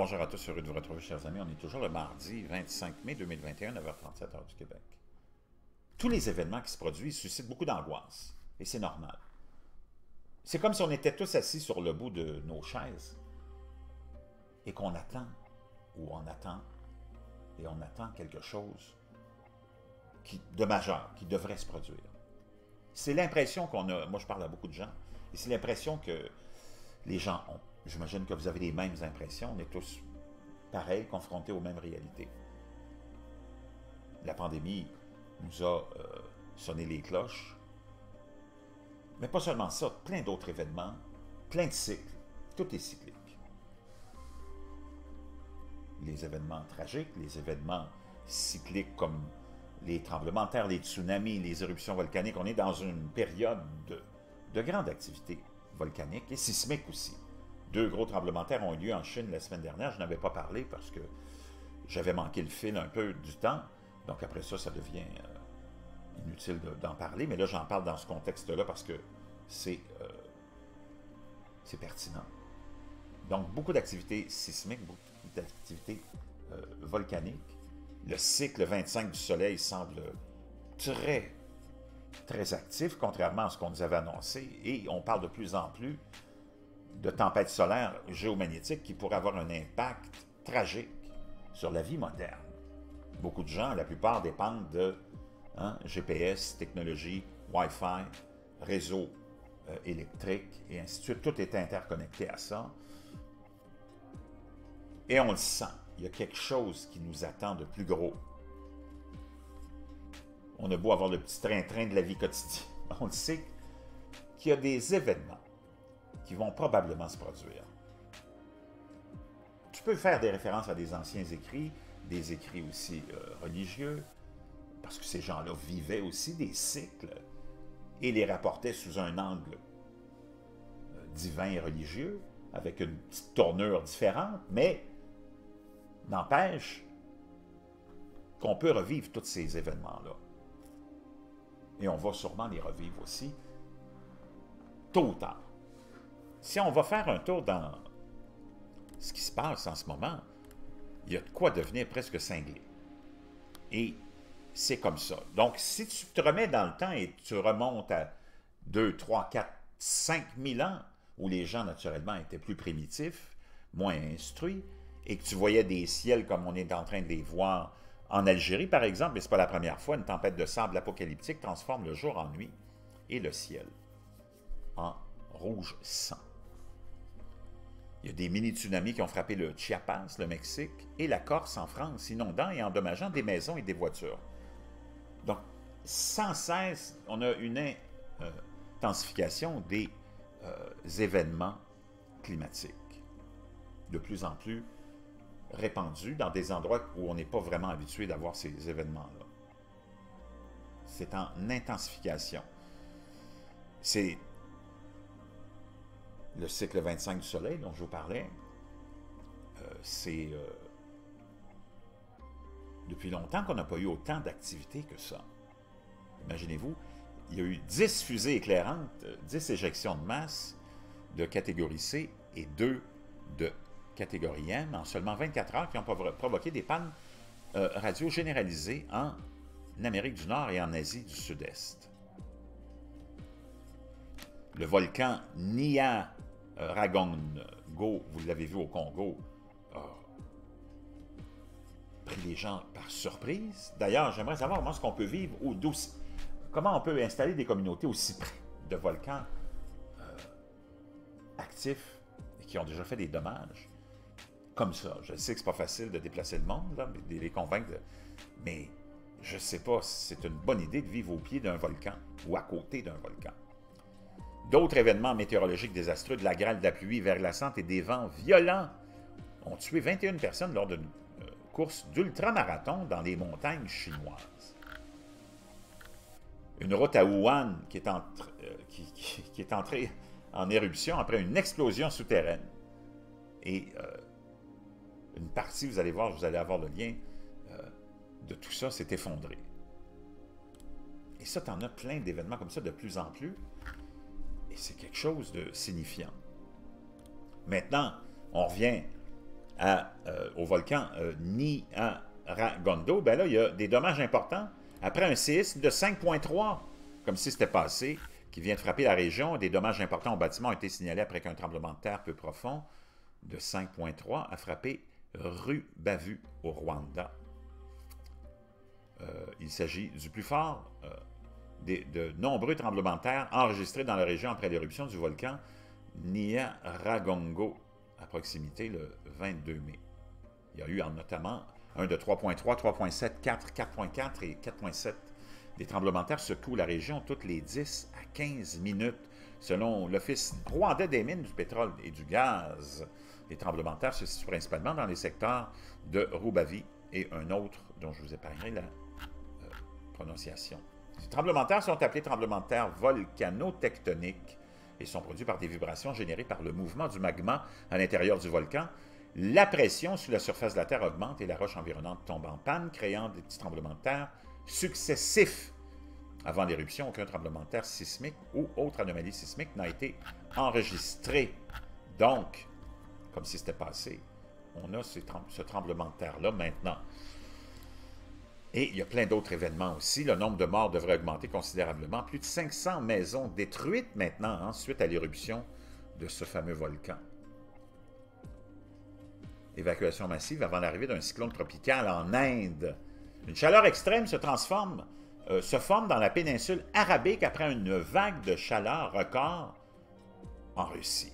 bonjour à tous, heureux de vous retrouver, chers amis. On est toujours le mardi 25 mai 2021, 9h37 heure du Québec. Tous les événements qui se produisent suscitent beaucoup d'angoisse, et c'est normal. C'est comme si on était tous assis sur le bout de nos chaises et qu'on attend, ou on attend, et on attend quelque chose de majeur, qui devrait se produire. C'est l'impression qu'on a, moi je parle à beaucoup de gens, et c'est l'impression que les gens ont. J'imagine que vous avez les mêmes impressions, on est tous pareils, confrontés aux mêmes réalités. La pandémie nous a sonné les cloches, mais pas seulement ça, plein d'autres événements, plein de cycles, tout est cyclique. Les événements tragiques, les événements cycliques comme les tremblements de terre, les tsunamis, les éruptions volcaniques, on est dans une période de grande activité volcanique et sismique aussi. 2 gros tremblements de terre ont eu lieu en Chine la semaine dernière. Je n'avais pas parlé parce que j'avais manqué le fil un peu du temps. Donc après ça, ça devient inutile d'en parler. Mais là, j'en parle dans ce contexte-là parce que c'est pertinent. Donc beaucoup d'activités sismiques, beaucoup d'activités volcaniques. Le cycle 25 du Soleil semble très, très actif, contrairement à ce qu'on nous avait annoncé. Et on parle de plus en plus de tempêtes solaires géomagnétiques qui pourraient avoir un impact tragique sur la vie moderne. Beaucoup de gens, la plupart, dépendent de GPS, technologie, Wi-Fi, réseau électrique, et ainsi de suite. Tout est interconnecté à ça. Et on le sent. Il y a quelque chose qui nous attend de plus gros. On a beau avoir le petit train-train de la vie quotidienne. On le sait qu'il y a des événements qui vont probablement se produire. Tu peux faire des références à des anciens écrits, des écrits aussi religieux, parce que ces gens-là vivaient aussi des cycles et les rapportaient sous un angle divin et religieux, avec une petite tournure différente, mais n'empêche qu'on peut revivre tous ces événements-là. Et on va sûrement les revivre aussi, tôt ou tard. Si on va faire un tour dans ce qui se passe en ce moment, il y a de quoi devenir presque cinglé. Et c'est comme ça. Donc, si tu te remets dans le temps et tu remontes à 2, 3, 4, 5 000 ans, où les gens, naturellement, étaient plus primitifs, moins instruits, et que tu voyais des ciels comme on est en train de les voir en Algérie, par exemple, mais ce n'est pas la première fois, une tempête de sable apocalyptique transforme le jour en nuit et le ciel en rouge sang. Il y a des mini-tsunamis qui ont frappé le Chiapas, le Mexique, et la Corse en France, inondant et endommageant des maisons et des voitures. Donc, sans cesse, on a une intensification des événements climatiques, de plus en plus répandus dans des endroits où on n'est pas vraiment habitué d'avoir ces événements-là. C'est en intensification. C'est le cycle 25 du Soleil dont je vous parlais, c'est depuis longtemps qu'on n'a pas eu autant d'activités que ça. Imaginez-vous, il y a eu 10 fusées éclairantes, 10 éjections de masse de catégorie C et 2 de catégorie M en seulement 24 heures qui ont provoqué des pannes radio généralisées en Amérique du Nord et en Asie du Sud-Est. Le volcan Nyiragongo, vous l'avez vu au Congo, a pris les gens par surprise. D'ailleurs, j'aimerais savoir comment est-ce qu'on peut vivre, comment on peut installer des communautés aussi près de volcans actifs et qui ont déjà fait des dommages comme ça. Je sais que c'est pas facile de déplacer le monde, là, de les convaincre, mais je ne sais pas si c'est une bonne idée de vivre au pied d'un volcan ou à côté d'un volcan. D'autres événements météorologiques désastreux, de la grêle, de la pluie verglaçante et des vents violents ont tué 21 personnes lors d'une course d'ultramarathon dans les montagnes chinoises. Une route à Wuhan qui est entrée en éruption après une explosion souterraine. Et une partie, vous allez voir, vous allez avoir le lien de tout ça, s'est effondré. Et ça, tu en as plein d'événements comme ça de plus en plus. Et c'est quelque chose de signifiant. Maintenant, on revient au volcan Nyiragongo, ben là, il y a des dommages importants. Après un séisme de 5,3, comme si c'était passé, qui vient de frapper la région, des dommages importants aux bâtiments ont été signalés après qu'un tremblement de terre peu profond de 5,3 a frappé Rubavu au Rwanda. Il s'agit du plus fort de nombreux tremblements de terre enregistrés dans la région après l'éruption du volcan Nyiragongo à proximité le 22 mai. Il y a eu notamment un de 3,3, 3,7, 4, 4,4 et 4,7. Des tremblements de terre secouent la région toutes les 10 à 15 minutes. Selon l'Office rwandais des mines du pétrole et du gaz, les tremblements de terre se situent principalement dans les secteurs de Rubavu et un autre dont je vous épargnerai la prononciation. Ces tremblements de terre sont appelés tremblements de terre volcanotectoniques et sont produits par des vibrations générées par le mouvement du magma à l'intérieur du volcan. La pression sous la surface de la Terre augmente et la roche environnante tombe en panne, créant des petits tremblements de terre successifs. Avant l'éruption, aucun tremblement de terre sismique ou autre anomalie sismique n'a été enregistré. Donc, comme si c'était passé, on a ce tremblement de terre-là maintenant. Et il y a plein d'autres événements aussi. Le nombre de morts devrait augmenter considérablement. Plus de 500 maisons détruites maintenant, suite à l'éruption de ce fameux volcan. Évacuation massive avant l'arrivée d'un cyclone tropical en Inde. Une chaleur extrême se forme dans la péninsule arabique après une vague de chaleur record en Russie.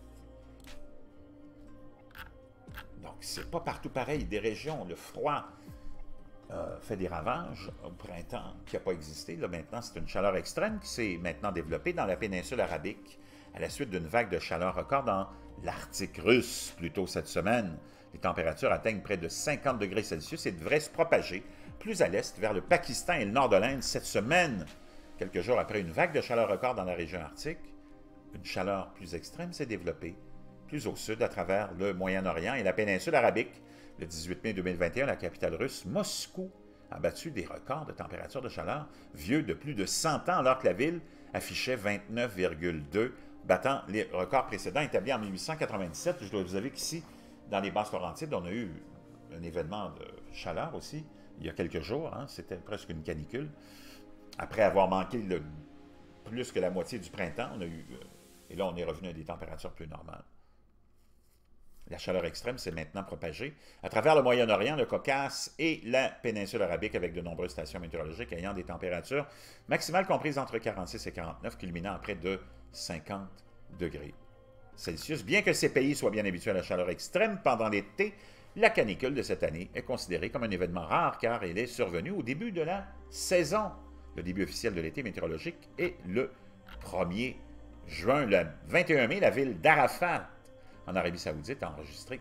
Donc, c'est pas partout pareil. Des régions, le froid fait des ravages au printemps qui n'a pas existé. Là, maintenant, c'est une chaleur extrême qui s'est maintenant développée dans la péninsule arabique à la suite d'une vague de chaleur record dans l'Arctique russe plus tôt cette semaine. Les températures atteignent près de 50 degrés Celsius et devraient se propager plus à l'est vers le Pakistan et le nord de l'Inde cette semaine. Quelques jours après une vague de chaleur record dans la région arctique, une chaleur plus extrême s'est développée plus au sud à travers le Moyen-Orient et la péninsule arabique. Le 18 mai 2021, la capitale russe, Moscou, a battu des records de température de chaleur vieux de plus de 100 ans alors que la ville affichait 29,2, battant les records précédents établis en 1897. Je dois vous avouer qu'ici, dans les Basses-Laurentides, on a eu un événement de chaleur aussi, il y a quelques jours. C'était presque une canicule. Après avoir manqué plus que la moitié du printemps, et là, on est revenu à des températures plus normales. La chaleur extrême s'est maintenant propagée à travers le Moyen-Orient, le Caucase et la péninsule arabique avec de nombreuses stations météorologiques ayant des températures maximales comprises entre 46 et 49, culminant à près de 50 degrés Celsius. Bien que ces pays soient bien habitués à la chaleur extrême pendant l'été, la canicule de cette année est considérée comme un événement rare car elle est survenue au début de la saison. Le début officiel de l'été météorologique est le 1er juin. Le 21 mai, la ville d'Arafat en Arabie Saoudite a enregistré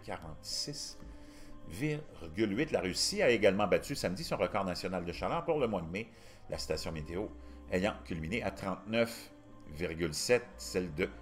46,8. La Russie a également battu samedi son record national de chaleur pour le mois de mai, la station météo ayant culminé à 39,7, celle de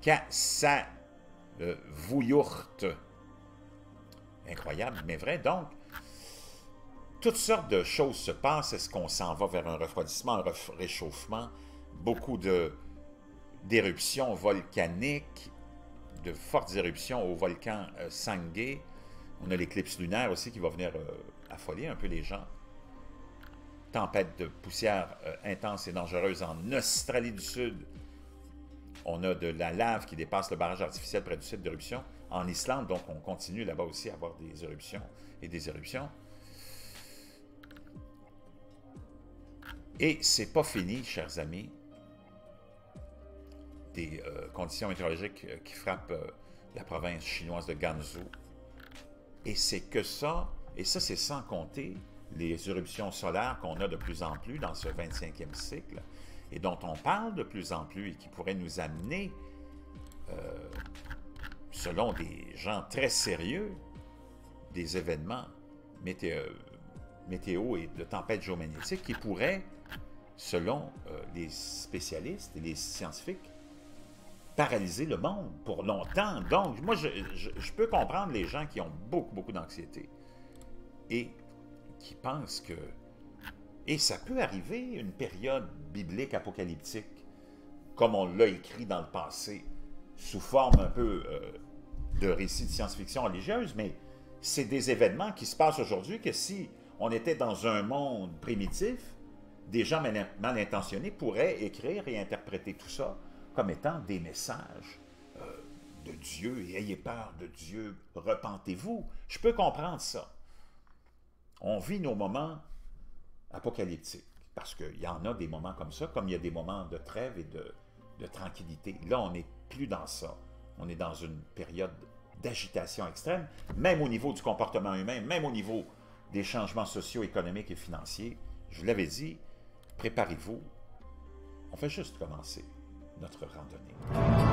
Khassavouriourt. Incroyable, mais vrai. Donc, toutes sortes de choses se passent. Est-ce qu'on s'en va vers un refroidissement, un réchauffement? Beaucoup d'éruptions volcaniques, de fortes éruptions au volcan Sangay. On a l'éclipse lunaire aussi qui va venir affoler un peu les gens. Tempête de poussière intense et dangereuse en Australie du Sud. On a de la lave qui dépasse le barrage artificiel près du site d'éruption en Islande. Donc, on continue là-bas aussi à avoir des éruptions et des éruptions. Et c'est pas fini, chers amis. Des conditions météorologiques qui frappent la province chinoise de Gansu. Et c'est que ça, et ça c'est sans compter les éruptions solaires qu'on a de plus en plus dans ce 25e cycle, et dont on parle de plus en plus, et qui pourraient nous amener, selon des gens très sérieux, des événements météo et de tempêtes géomagnétiques qui pourraient, selon les spécialistes et les scientifiques, paralyser le monde pour longtemps. Donc, moi, je peux comprendre les gens qui ont beaucoup d'anxiété et qui pensent que... Et ça peut arriver, une période biblique apocalyptique, comme on l'a écrit dans le passé, sous forme un peu de récits de science-fiction religieuse, mais c'est des événements qui se passent aujourd'hui que si on était dans un monde primitif, des gens mal intentionnés pourraient écrire et interpréter tout ça comme étant des messages de Dieu, et ayez peur de Dieu, repentez-vous. Je peux comprendre ça. On vit nos moments apocalyptiques, parce qu'il y en a des moments comme ça, comme il y a des moments de trêve et de tranquillité. Là, on n'est plus dans ça. On est dans une période d'agitation extrême, même au niveau du comportement humain, même au niveau des changements sociaux, économiques et financiers. Je vous l'avais dit, préparez-vous. On fait juste commencer notre randonnée.